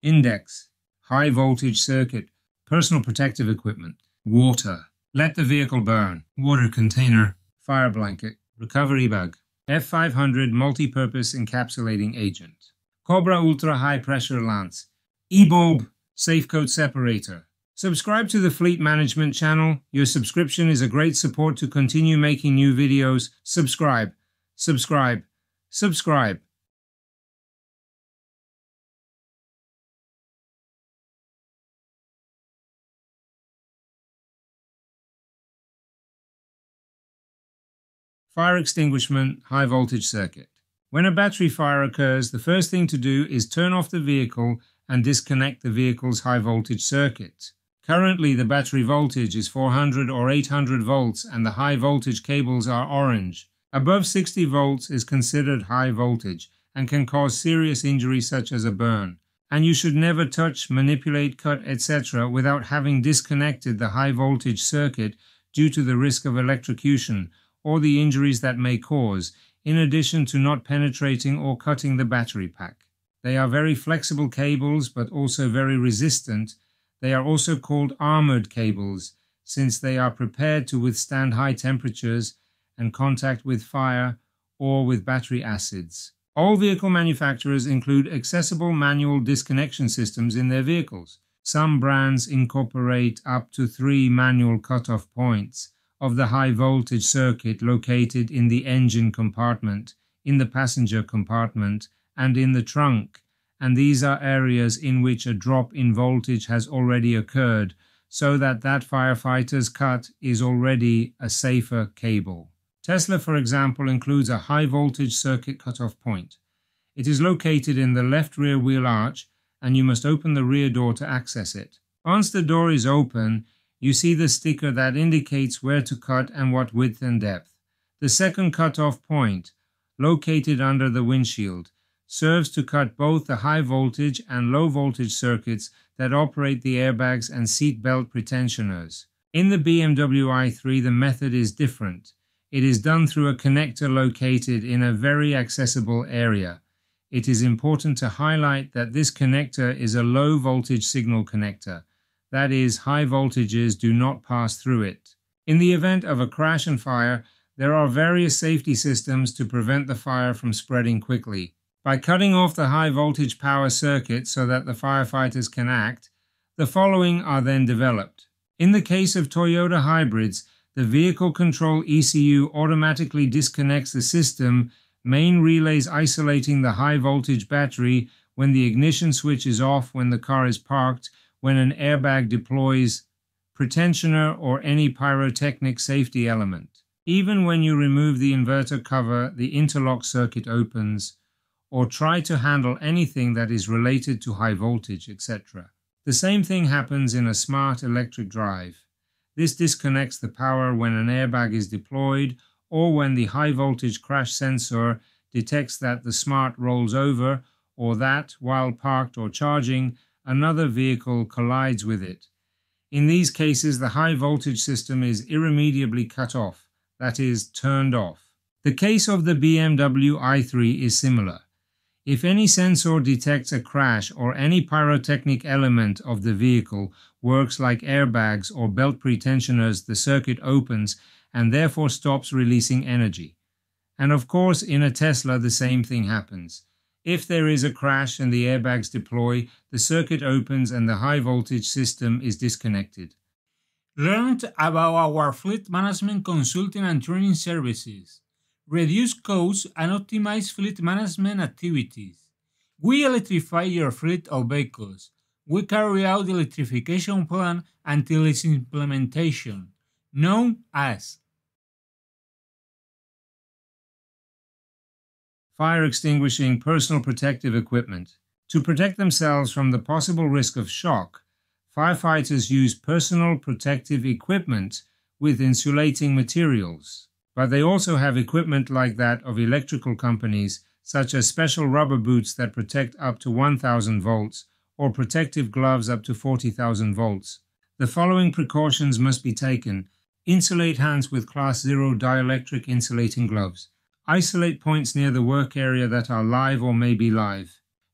Index, high voltage circuit, personal protective equipment, water, let the vehicle burn, water container, fire blanket, recovery bag, F500 multi-purpose encapsulating agent, Cobra ultra high pressure lance, e-bulb, SafeCoat separator. Subscribe to the Fleet Management channel. Your subscription is a great support to continue making new videos. Subscribe, subscribe, subscribe. Fire extinguishment, high voltage circuit. When a battery fire occurs, the first thing to do is turn off the vehicle and disconnect the vehicle's high voltage circuit. Currently, the battery voltage is 400 or 800 volts and the high voltage cables are orange. Above 60 volts is considered high voltage and can cause serious injury such as a burn. And you should never touch, manipulate, cut, etc. without having disconnected the high voltage circuit due to the risk of electrocution or the injuries that may cause, in addition to not penetrating or cutting the battery pack. They are very flexible cables but also very resistant. They are also called armored cables since they are prepared to withstand high temperatures and contact with fire or with battery acids. All vehicle manufacturers include accessible manual disconnection systems in their vehicles. Some brands incorporate up to 3 manual cutoff points of the high voltage circuit located in the engine compartment, in the passenger compartment, and in the trunk, and these are areas in which a drop in voltage has already occurred, so that firefighter's cut is already a safer cable. Tesla, for example, includes a high voltage circuit cutoff point. It is located in the left rear wheel arch, and you must open the rear door to access it. Once the door is open, you see the sticker that indicates where to cut and what width and depth. The second cutoff point, located under the windshield, serves to cut both the high voltage and low voltage circuits that operate the airbags and seat belt pretensioners. In the BMW i3, the method is different. It is done through a connector located in a very accessible area. It is important to highlight that this connector is a low voltage signal connector. That is, high voltages do not pass through it. In the event of a crash and fire, there are various safety systems to prevent the fire from spreading quickly. By cutting off the high voltage power circuit so that the firefighters can act, the following are then developed. In the case of Toyota hybrids, the vehicle control ECU automatically disconnects the system, main relays isolating the high voltage battery when the ignition switch is off when the car is parked, when an airbag deploys, pretensioner or any pyrotechnic safety element. Even when you remove the inverter cover, the interlock circuit opens, or try to handle anything that is related to high voltage, etc. The same thing happens in a smart electric drive. This disconnects the power when an airbag is deployed or when the high voltage crash sensor detects that the smart rolls over or that, while parked or charging, another vehicle collides with it. In these cases, the high voltage system is irremediably cut off, that is, turned off. The case of the BMW i3 is similar. If any sensor detects a crash or any pyrotechnic element of the vehicle works like airbags or belt pretensioners, the circuit opens and therefore stops releasing energy. And of course, in a Tesla, the same thing happens. If there is a crash and the airbags deploy, the circuit opens and the high voltage system is disconnected. Learn about our fleet management consulting and training services. Reduce costs and optimize fleet management activities. We electrify your fleet of vehicles. We carry out the electrification plan until its implementation, known as fire extinguishing personal protective equipment. To protect themselves from the possible risk of shock, firefighters use personal protective equipment with insulating materials. But they also have equipment like that of electrical companies, such as special rubber boots that protect up to 1000 volts or protective gloves up to 40,000 volts. The following precautions must be taken. Insulate hands with Class 0 dielectric insulating gloves. Isolate points near the work area that are live or may be live.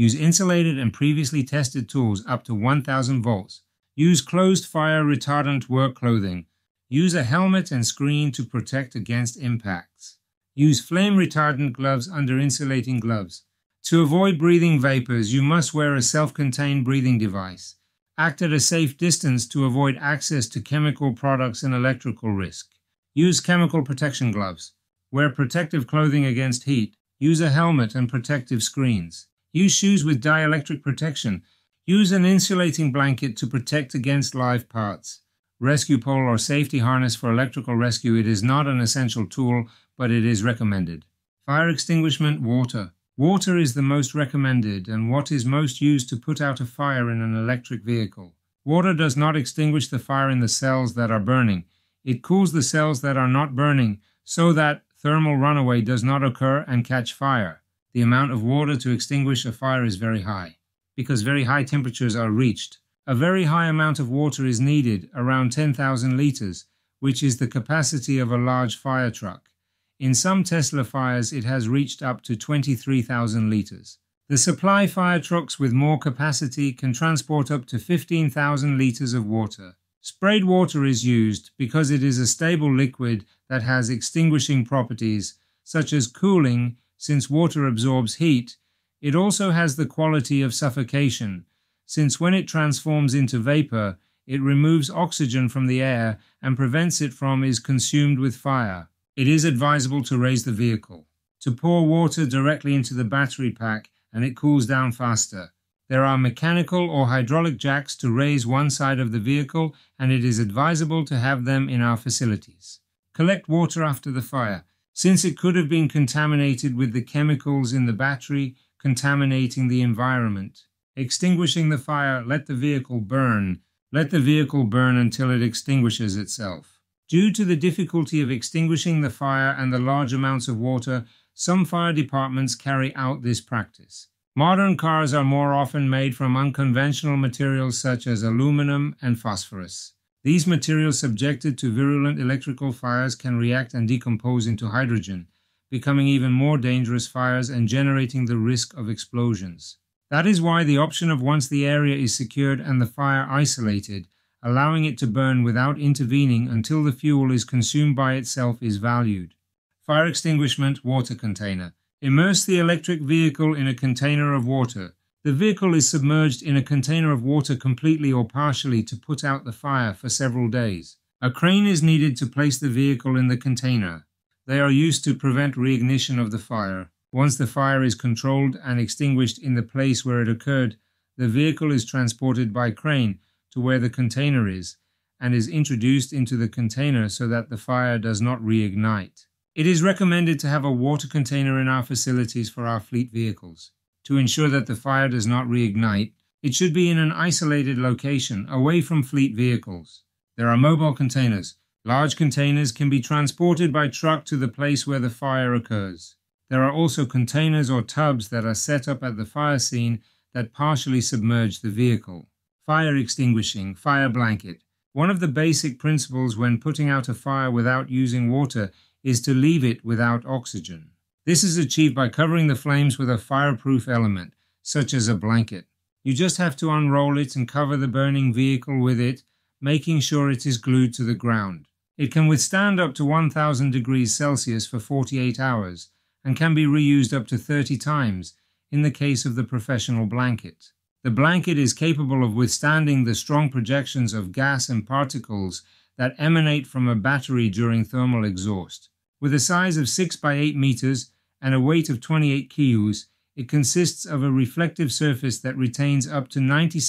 Use insulated and previously tested tools up to 1000 volts. Use closed fire retardant work clothing. Use a helmet and screen to protect against impacts. Use flame retardant gloves under insulating gloves. To avoid breathing vapors, you must wear a self-contained breathing device. Act at a safe distance to avoid access to chemical products and electrical risk. Use chemical protection gloves. Wear protective clothing against heat. Use a helmet and protective screens. Use shoes with dielectric protection. Use an insulating blanket to protect against live parts. Rescue pole or safety harness for electrical rescue. It is not an essential tool, but it is recommended. Fire extinguishment, water. Water is the most recommended and what is most used to put out a fire in an electric vehicle. Water does not extinguish the fire in the cells that are burning. It cools the cells that are not burning so that thermal runaway does not occur and catch fire. The amount of water to extinguish a fire is very high, because very high temperatures are reached. A very high amount of water is needed, around 10,000 liters, which is the capacity of a large fire truck. In some Tesla fires, it has reached up to 23,000 liters. The supply fire trucks with more capacity can transport up to 15,000 liters of water. Sprayed water is used because it is a stable liquid that has extinguishing properties, such as cooling, since water absorbs heat. It also has the quality of suffocation, since when it transforms into vapor, it removes oxygen from the air and prevents it from being consumed with fire. It is advisable to raise the vehicle, to pour water directly into the battery pack, and it cools down faster. There are mechanical or hydraulic jacks to raise one side of the vehicle, and it is advisable to have them in our facilities. Collect water after the fire, since it could have been contaminated with the chemicals in the battery, contaminating the environment. Extinguishing the fire, let the vehicle burn. Let the vehicle burn until it extinguishes itself. Due to the difficulty of extinguishing the fire and the large amounts of water, some fire departments carry out this practice. Modern cars are more often made from unconventional materials such as aluminum and phosphorus. These materials subjected to virulent electrical fires can react and decompose into hydrogen, becoming even more dangerous fires and generating the risk of explosions. That is why the option of once the area is secured and the fire isolated, allowing it to burn without intervening until the fuel is consumed by itself is valued. Fire extinguishment, water container. Immerse the electric vehicle in a container of water. The vehicle is submerged in a container of water completely or partially to put out the fire for several days. A crane is needed to place the vehicle in the container. They are used to prevent reignition of the fire. Once the fire is controlled and extinguished in the place where it occurred, the vehicle is transported by crane to where the container is and is introduced into the container so that the fire does not reignite. It is recommended to have a water container in our facilities for our fleet vehicles. To ensure that the fire does not reignite, it should be in an isolated location away from fleet vehicles. There are mobile containers. Large containers can be transported by truck to the place where the fire occurs. There are also containers or tubs that are set up at the fire scene that partially submerge the vehicle. Fire extinguishing, fire blanket. One of the basic principles when putting out a fire without using water is to leave it without oxygen. This is achieved by covering the flames with a fireproof element, such as a blanket. You just have to unroll it and cover the burning vehicle with it, making sure it is glued to the ground. It can withstand up to 1000 degrees Celsius for 48 hours and can be reused up to 30 times in the case of the professional blanket. The blanket is capable of withstanding the strong projections of gas and particles that emanate from a battery during thermal exhaust. With a size of 6 by 8 meters and a weight of 28 kilos, it consists of a reflective surface that retains up to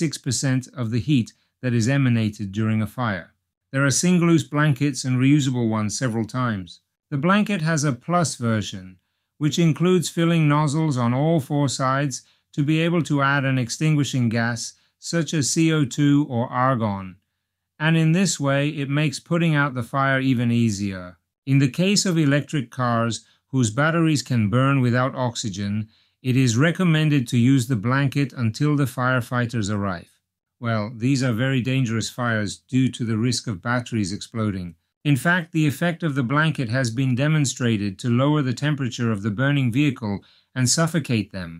96% of the heat that is emanated during a fire. There are single-use blankets and reusable ones several times. The blanket has a plus version, which includes filling nozzles on all 4 sides to be able to add an extinguishing gas such as CO2 or argon, and in this way it makes putting out the fire even easier. In the case of electric cars whose batteries can burn without oxygen, it is recommended to use the blanket until the firefighters arrive. Well, these are very dangerous fires due to the risk of batteries exploding. In fact, the effect of the blanket has been demonstrated to lower the temperature of the burning vehicle and suffocate them.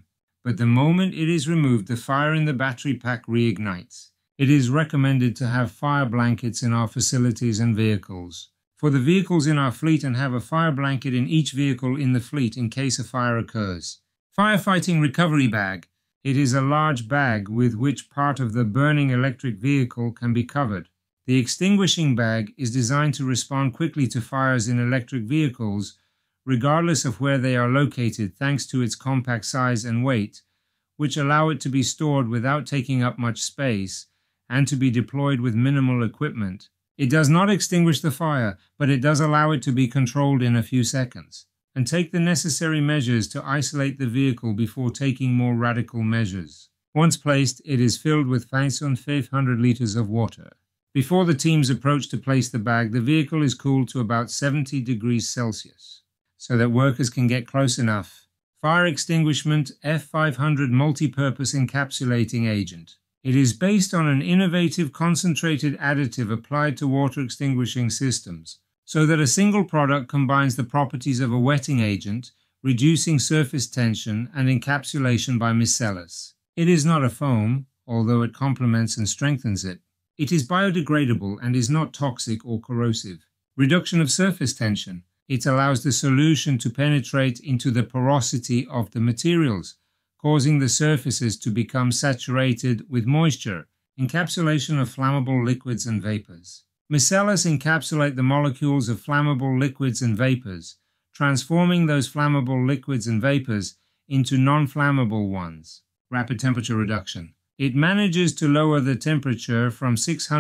but the moment it is removed, the fire in the battery pack reignites. It is recommended to have fire blankets in our facilities and vehicles. For the vehicles in our fleet, and have a fire blanket in each vehicle in the fleet in case a fire occurs. Firefighting recovery bag. It is a large bag with which part of the burning electric vehicle can be covered. The extinguishing bag is designed to respond quickly to fires in electric vehicles, regardless of where they are located, thanks to its compact size and weight, which allow it to be stored without taking up much space and to be deployed with minimal equipment. It does not extinguish the fire, but it does allow it to be controlled in a few seconds, and take the necessary measures to isolate the vehicle before taking more radical measures. Once placed, it is filled with 500 liters of water. Before the teams approach to place the bag, the vehicle is cooled to about 70 degrees Celsius, so that workers can get close enough. Fire extinguishment F500 multipurpose encapsulating agent. It is based on an innovative concentrated additive applied to water extinguishing systems, so that a single product combines the properties of a wetting agent, reducing surface tension and encapsulation by micellus. It is not a foam, although it complements and strengthens it. It is biodegradable and is not toxic or corrosive. Reduction of surface tension. It allows the solution to penetrate into the porosity of the materials, causing the surfaces to become saturated with moisture. Encapsulation of flammable liquids and vapors. Micellus encapsulate the molecules of flammable liquids and vapors, transforming those flammable liquids and vapors into non-flammable ones. Rapid temperature reduction. It manages to lower the temperature from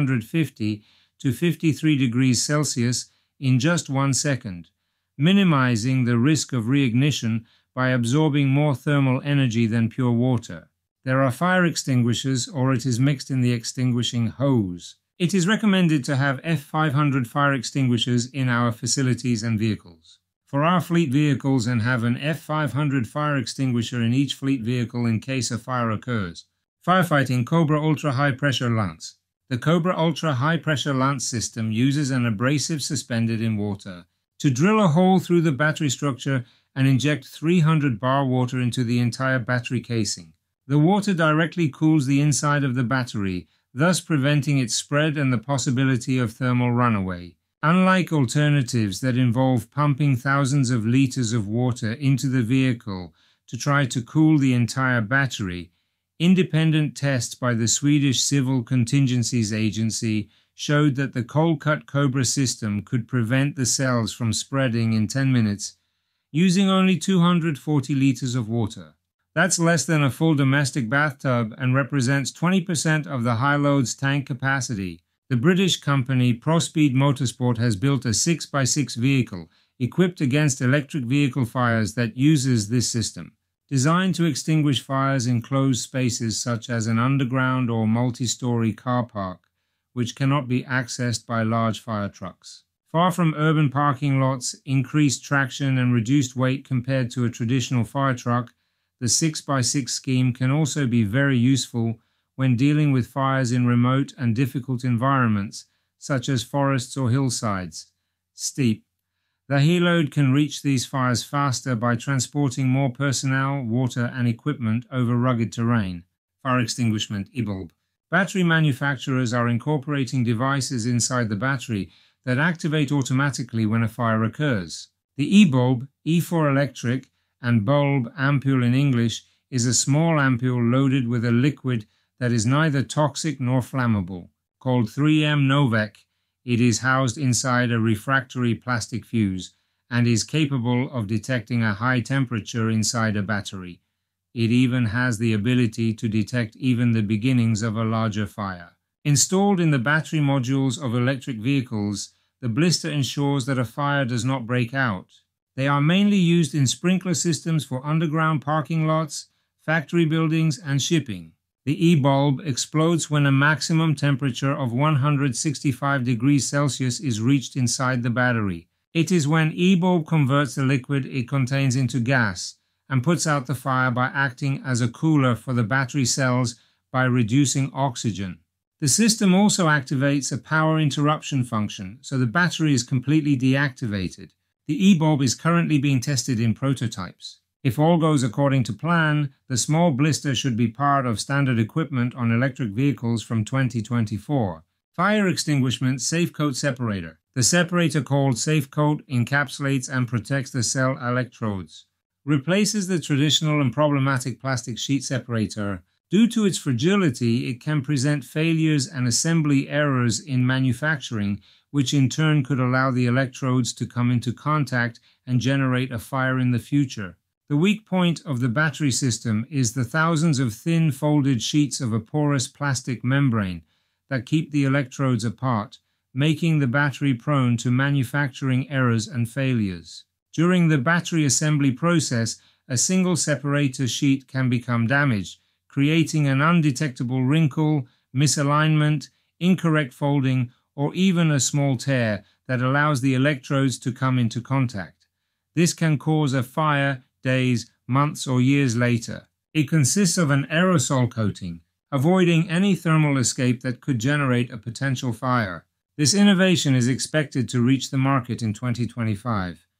650 to 53 degrees Celsius in just 1 second, minimizing the risk of reignition by absorbing more thermal energy than pure water. There are fire extinguishers, or it is mixed in the extinguishing hose. It is recommended to have F500 fire extinguishers in our facilities and vehicles. For our fleet vehicles, and have an F500 fire extinguisher in each fleet vehicle in case a fire occurs. Firefighting Cobra Ultra High Pressure Lance. The Cobra Ultra High Pressure Lance system uses an abrasive suspended in water to drill a hole through the battery structure and inject 300 bar water into the entire battery casing. The water directly cools the inside of the battery, thus preventing its spread and the possibility of thermal runaway. Unlike alternatives that involve pumping thousands of liters of water into the vehicle to try to cool the entire battery, independent tests by the Swedish Civil Contingencies Agency showed that the cold-cut Cobra system could prevent the cells from spreading in 10 minutes using only 240 liters of water. That's less than a full domestic bathtub and represents 20% of the high load's tank capacity. The British company ProSpeed Motorsport has built a 6x6 vehicle equipped against electric vehicle fires that uses this system, designed to extinguish fires in closed spaces such as an underground or multi-story car park, which cannot be accessed by large fire trucks. Far from urban parking lots, increased traction and reduced weight compared to a traditional fire truck, the 6x6 scheme can also be very useful when dealing with fires in remote and difficult environments, such as forests or hillsides. Steep. The helo can reach these fires faster by transporting more personnel, water and equipment over rugged terrain. Fire extinguishment e-bulb. Battery manufacturers are incorporating devices inside the battery that activate automatically when a fire occurs. The e-bulb, E for electric, and bulb, ampule in English, is a small ampule loaded with a liquid that is neither toxic nor flammable. Called 3M Novec, it is housed inside a refractory plastic fuse and is capable of detecting a high temperature inside a battery. It even has the ability to detect even the beginnings of a larger fire. Installed in the battery modules of electric vehicles, the blister ensures that a fire does not break out. They are mainly used in sprinkler systems for underground parking lots, factory buildings, and shipping. The e-bulb explodes when a maximum temperature of 165 degrees Celsius is reached inside the battery. It is when e-bulb converts the liquid it contains into gas and puts out the fire by acting as a cooler for the battery cells by reducing oxygen. The system also activates a power interruption function, so the battery is completely deactivated. The e-bulb is currently being tested in prototypes. If all goes according to plan, the small blister should be part of standard equipment on electric vehicles from 2024. Fire extinguishment SafeCoat Separator. The separator called SafeCoat encapsulates and protects the cell electrodes. Replaces the traditional and problematic plastic sheet separator. Due to its fragility, it can present failures and assembly errors in manufacturing, which in turn could allow the electrodes to come into contact and generate a fire in the future. The weak point of the battery system is the thousands of thin folded sheets of a porous plastic membrane that keep the electrodes apart, making the battery prone to manufacturing errors and failures. During the battery assembly process, a single separator sheet can become damaged, creating an undetectable wrinkle, misalignment, incorrect folding, or even a small tear that allows the electrodes to come into contact. This can cause a fire days, months, or years later. It consists of an aerosol coating, avoiding any thermal escape that could generate a potential fire. This innovation is expected to reach the market in 2025.